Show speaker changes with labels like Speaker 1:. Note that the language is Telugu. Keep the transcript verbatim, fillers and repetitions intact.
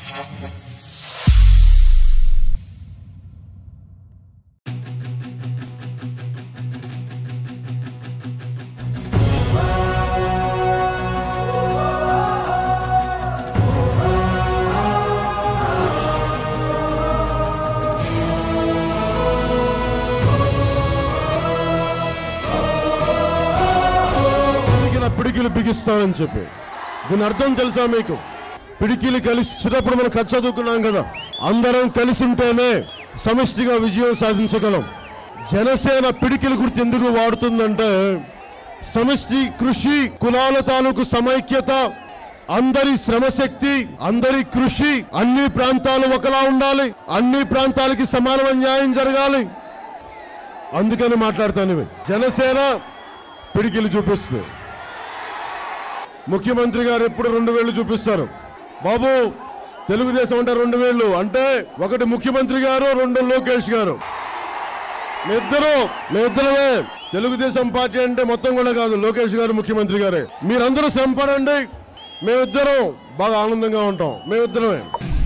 Speaker 1: పిడికిలు బిగిస్తానని చెప్పి దీని అర్థం తెలుసా మీకు? పిడికిలు కలిసి చిన్నప్పుడు మనం కథ చదువుకున్నాం కదా, అందరం కలిసి ఉంటేనే సమిష్టిగా విజయం సాధించగలం. జనసేన పిడికిల గుర్తు ఎందుకు వాడుతుందంటే సమిష్టి కృషి, కులాల తాలూకు సమైక్యత, అందరి శ్రమశక్తి, అందరి కృషి, అన్ని ప్రాంతాలు ఒకలా ఉండాలి, అన్ని ప్రాంతాలకి సమానమైన న్యాయం జరగాలి. అందుకని మాట్లాడతాను. జనసేన పిడికిలు చూపిస్తుంది. ముఖ్యమంత్రి గారు ఎప్పుడు రెండు వేళ్లు చూపిస్తారు. బాబు తెలుగుదేశం అంటే రెండు వేళ్లు అంటే ఒకటి ముఖ్యమంత్రి గారు, రెండు లోకేష్ గారు. మేమిద్దరు మేమిద్దరమే. తెలుగుదేశం పార్టీ అంటే మొత్తం కూడా కాదు, లోకేష్ గారు ముఖ్యమంత్రి గారే. మీరందరూ శ్రమపడండి, మేమిద్దరం బాగా ఆనందంగా ఉంటాం. మేమిద్దరమే.